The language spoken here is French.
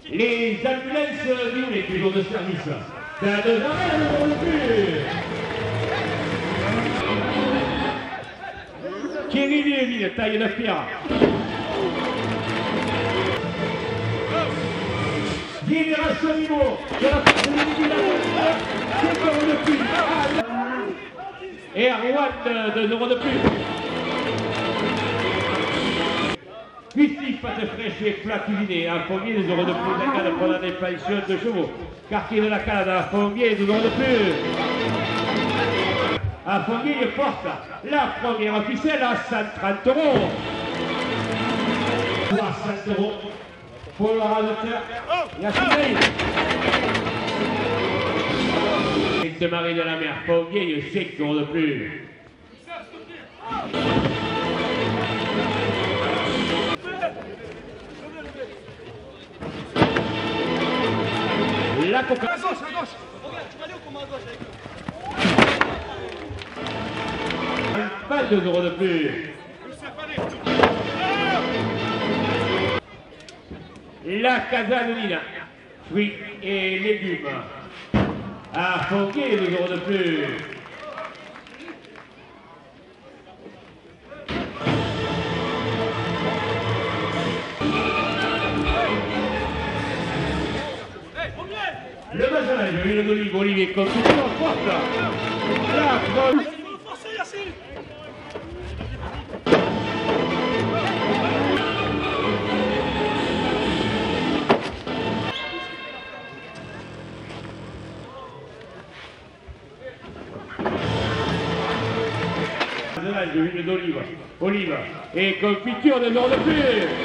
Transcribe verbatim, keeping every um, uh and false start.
Les ambulances violettes du jour de service. C'est à deux arrêts, le jour de plus. Thierry Lévy, taille de pierre. Libération niveau de la force de l'Union. deux euros de plus. Et Erwan, deux euros de plus. Ici, pas de fraîche et plat cuisiné. Un pommier, deux euros de plus. La canne pour la dépension de chevaux. Quartier de la canne, un pommier, deux euros de plus. Un pommier, il porte la première officielle à cent trente euros. soixante euros. Pour le ramateur, il y a Cédric. Sainte Marie de la Mer, pommier, il y a cinq euros de plus. La coca. À gauche, à gauche. Regarde, tu vas aller au combat à gauche avec vingt-deux euros de plus. La Casanina, fruits et légumes. À Fonguet, deux euros de plus. Le Mazalage, l'huile d'olive, olive et confiture forte. La bonne. De l'huile d'olive, olive et confiture de jour de plus.